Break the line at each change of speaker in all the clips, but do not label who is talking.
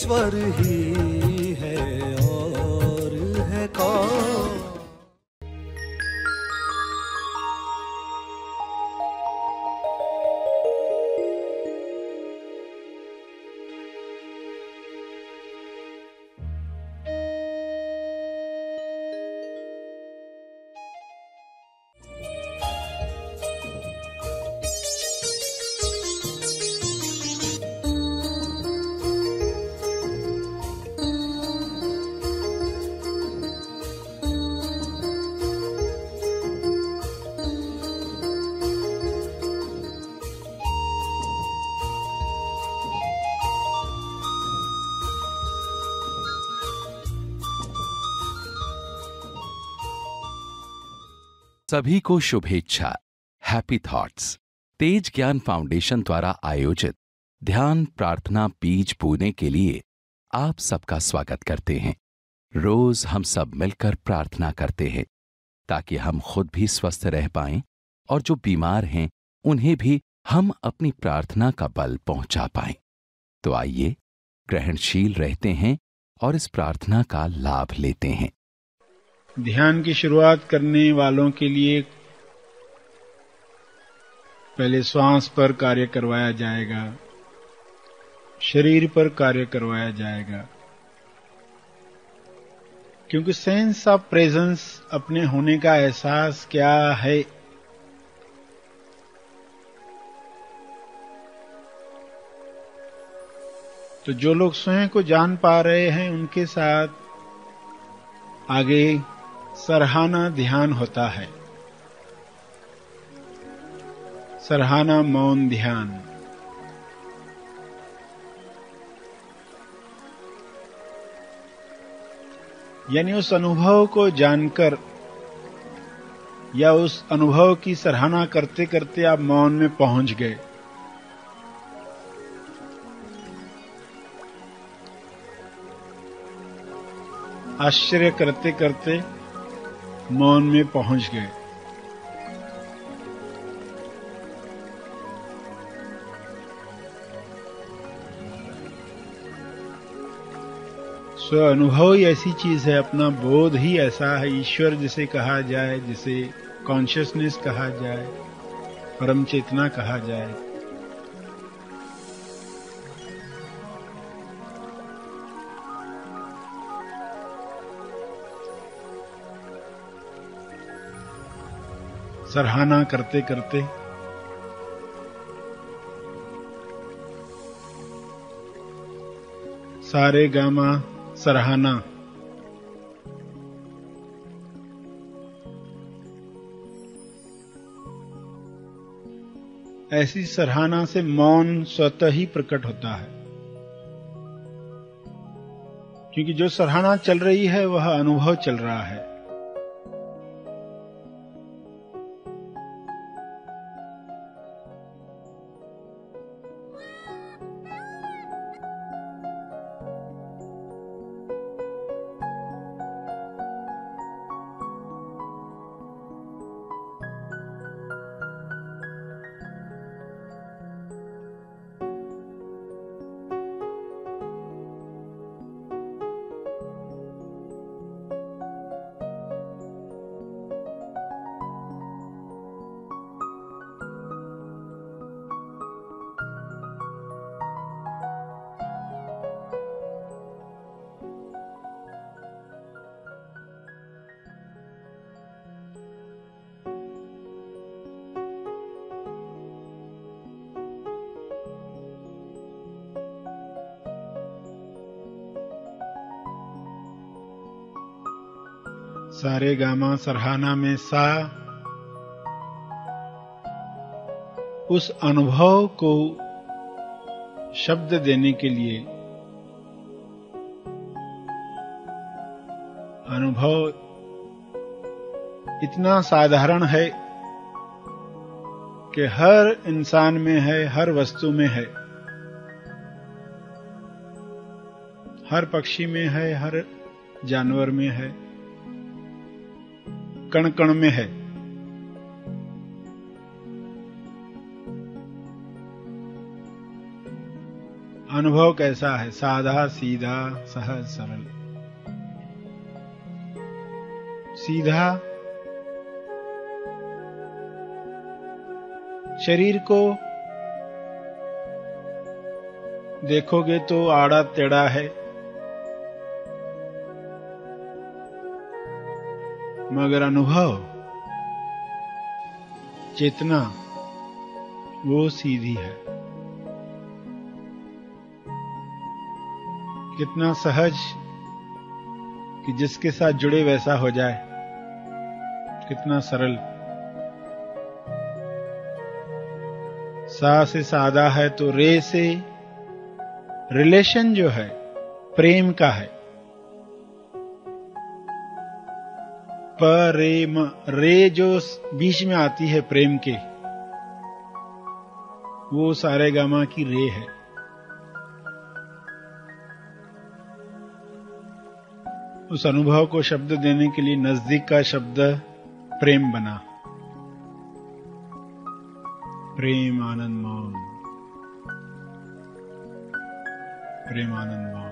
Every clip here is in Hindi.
ईश्वर ही है और है कौन।
सभी को शुभेच्छा। हैप्पी थॉट्स तेज ज्ञान फाउंडेशन द्वारा आयोजित ध्यान प्रार्थना बीज बोने के लिए आप सबका स्वागत करते हैं। रोज हम सब मिलकर प्रार्थना करते हैं ताकि हम खुद भी स्वस्थ रह पाएं और जो बीमार हैं उन्हें भी हम अपनी प्रार्थना का बल पहुंचा पाएं। तो आइए ग्रहणशील रहते हैं और इस प्रार्थना का लाभ लेते हैं।
ध्यान की शुरुआत करने वालों के लिए पहले श्वास पर कार्य करवाया जाएगा, शरीर पर कार्य करवाया जाएगा, क्योंकि सेंस ऑफ प्रेजेंस, अपने होने का एहसास क्या है, तो जो लोग स्वयं को जान पा रहे हैं उनके साथ आगे सराहना ध्यान होता है। सराहना मौन ध्यान। यानी उस अनुभव को जानकर या उस अनुभव की सराहना करते करते आप मौन में पहुंच गए। आश्चर्य करते करते मौन में पहुंच गए। स्व अनुभव ही ऐसी चीज है, अपना बोध ही ऐसा है, ईश्वर जिसे कहा जाए, जिसे कॉन्शियसनेस कहा जाए, परम चेतना कहा जाए। सराहना करते करते सारे गामा सराहना। ऐसी सराहना से मौन स्वतः ही प्रकट होता है, क्योंकि जो सराहना चल रही है वह अनुभव चल रहा है। सारे गामा सराहना में सा उस अनुभव को शब्द देने के लिए, अनुभव इतना साधारण है कि हर इंसान में है, हर वस्तु में है, हर पक्षी में है, हर जानवर में है, कण कण में है। अनुभव कैसा है? सादा सीधा सहज सरल। सीधा शरीर को देखोगे तो आड़ा टेढ़ा है, मगर अनुभव चेतना वो सीधी है। कितना सहज कि जिसके साथ जुड़े वैसा हो जाए, कितना सरल। सा से सादा है तो रे से रिलेशन जो है प्रेम का है। प्रेम रे जो बीच में आती है प्रेम के, वो सारे गामा की रे है। उस अनुभव को शब्द देने के लिए नजदीक का शब्द प्रेम बना। प्रेम आनंद मौन, प्रेम आनंद मौन।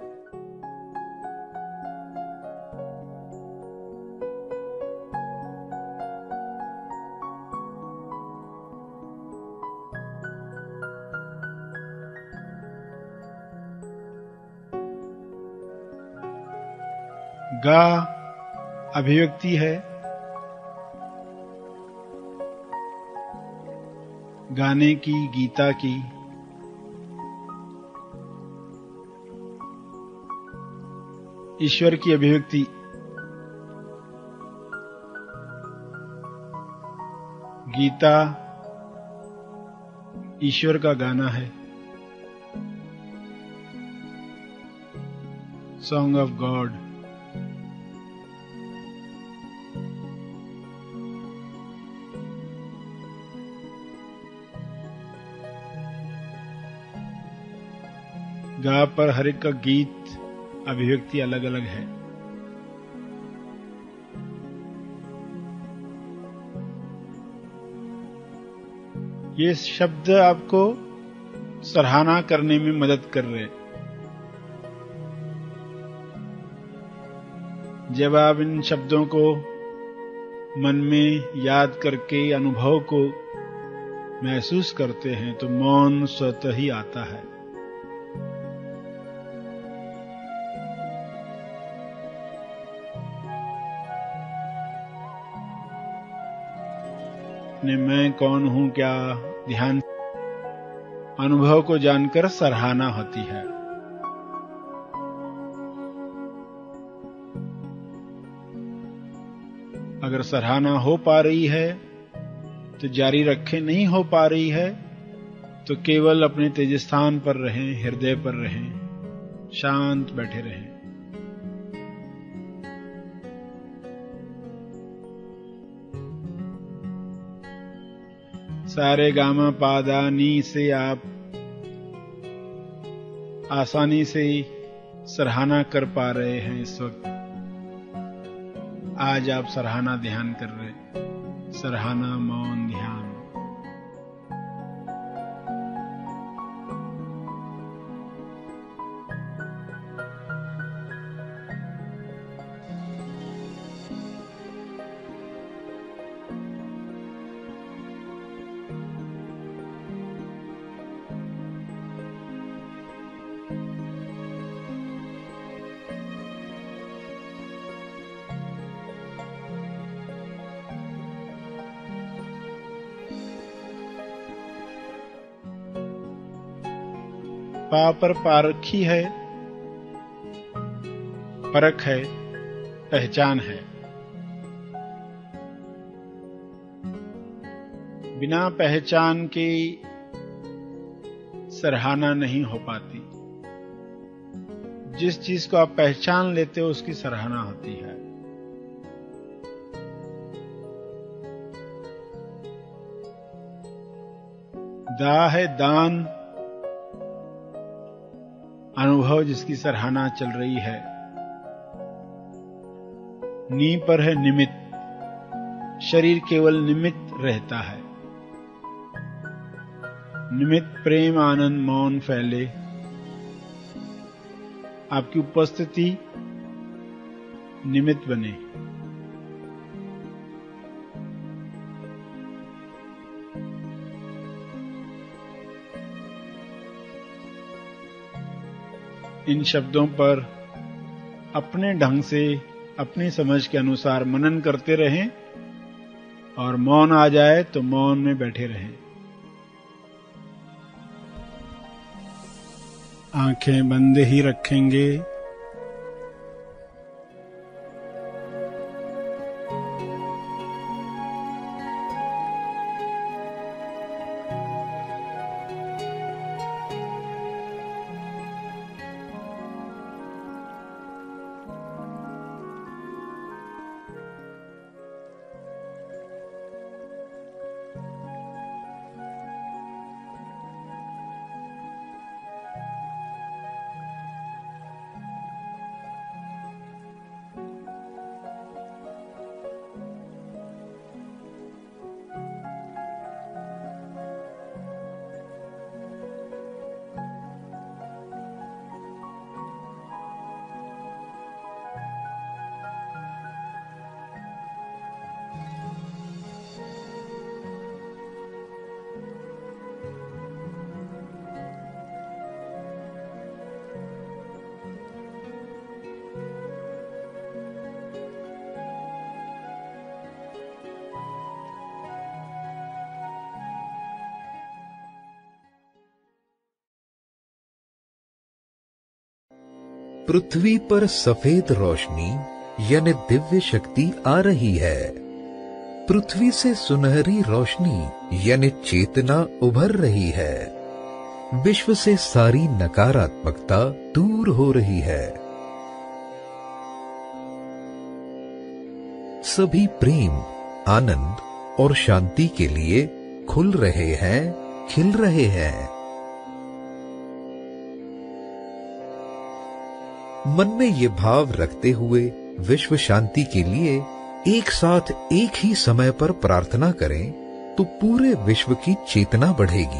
गा अभिव्यक्ति है, गाने की, गीता की। ईश्वर की अभिव्यक्ति गीता ईश्वर का गाना है, सॉन्ग ऑफ गॉड। गा पर हर एक का गीत अभिव्यक्ति अलग अलग है। ये शब्द आपको सराहना करने में मदद कर रहे हैं। जब आप इन शब्दों को मन में याद करके अनुभव को महसूस करते हैं तो मौन स्वतः ही आता है। मैं कौन हूं क्या ध्यान अनुभव को जानकर सराहना होती है। अगर सराहना हो पा रही है तो जारी रखें, नहीं हो पा रही है तो केवल अपने तेज स्थान पर रहें, हृदय पर रहें, शांत बैठे रहें। सारे गामा पादा नी से आप आसानी से सराहना कर पा रहे हैं। इस वक्त आज आप सराहना ध्यान कर रहे हैं, सराहना मौन ध्यान। पा पर पारखी है, परख है, पहचान है। बिना पहचान के सराहना नहीं हो पाती। जिस चीज को आप पहचान लेते हो उसकी सराहना होती है। दा है दान, अनुभव जिसकी सराहना चल रही है। नी पर है निमित्त, शरीर केवल निमित्त रहता है। निमित्त प्रेम आनंद मौन फैले, आपकी उपस्थिति निमित्त बने। इन शब्दों पर अपने ढंग से, अपनी समझ के अनुसार मनन करते रहें और मौन आ जाए तो मौन में बैठे रहें। आंखें बंद ही रखेंगे।
पृथ्वी पर सफेद रोशनी यानी दिव्य शक्ति आ रही है। पृथ्वी से सुनहरी रोशनी यानी चेतना उभर रही है। विश्व से सारी नकारात्मकता दूर हो रही है। सभी प्रेम, आनंद और शांति के लिए खुल रहे हैं, खिल रहे हैं। मन में ये भाव रखते हुए विश्व शांति के लिए एक साथ एक ही समय पर प्रार्थना करें तो पूरे विश्व की चेतना बढ़ेगी।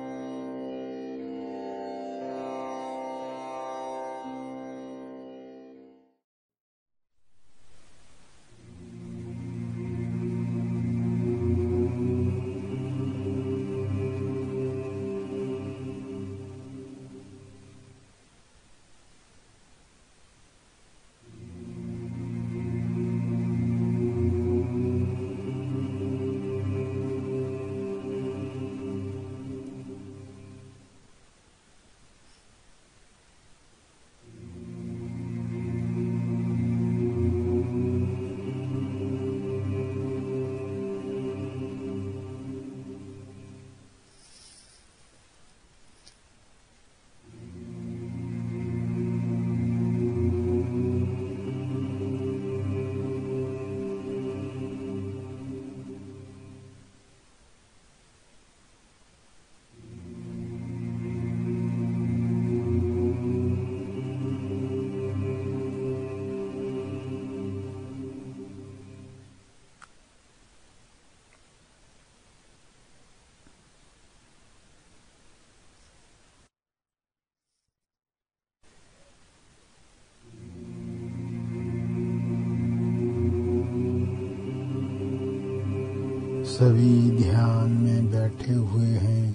सभी ध्यान में बैठे हुए हैं।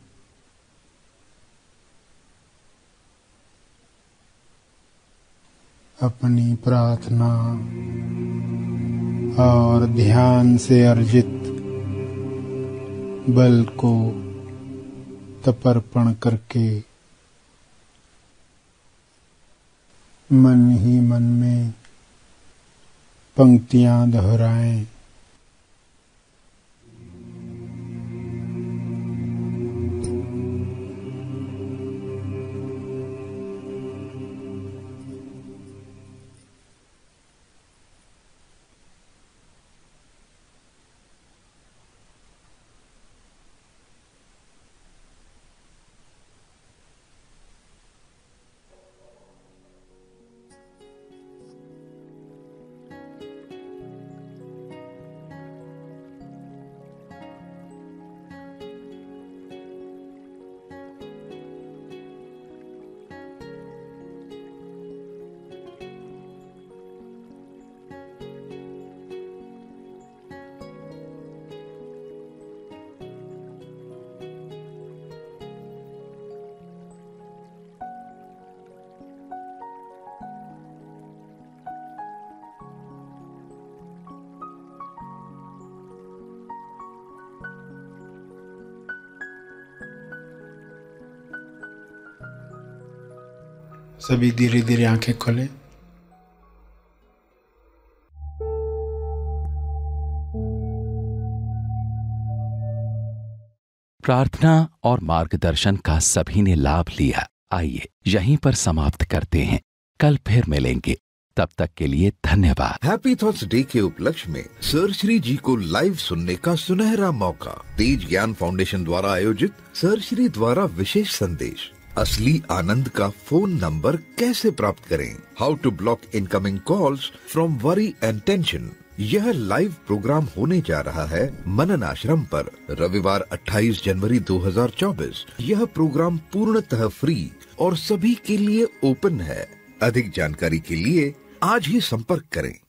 अपनी प्रार्थना और ध्यान से अर्जित बल को तर्पण करके मन ही मन में पंक्तियां दोहराएं। सभी धीरे धीरे आंखें खोलें।
प्रार्थना और मार्गदर्शन का सभी ने लाभ लिया। आइए यहीं पर समाप्त करते हैं, कल फिर मिलेंगे, तब तक के लिए धन्यवाद।
हैप्पी थॉट्स डे के उपलक्ष्य में सर श्री जी को लाइव सुनने का सुनहरा मौका। तेज ज्ञान फाउंडेशन द्वारा आयोजित सर श्री द्वारा विशेष संदेश, असली आनंद का फोन नंबर कैसे प्राप्त करें, how to block incoming calls from worry and tension. यह लाइव प्रोग्राम होने जा रहा है मनन आश्रम पर रविवार 28 जनवरी 2024। यह प्रोग्राम पूर्णतः फ्री और सभी के लिए ओपन है। अधिक जानकारी के लिए आज ही संपर्क करें।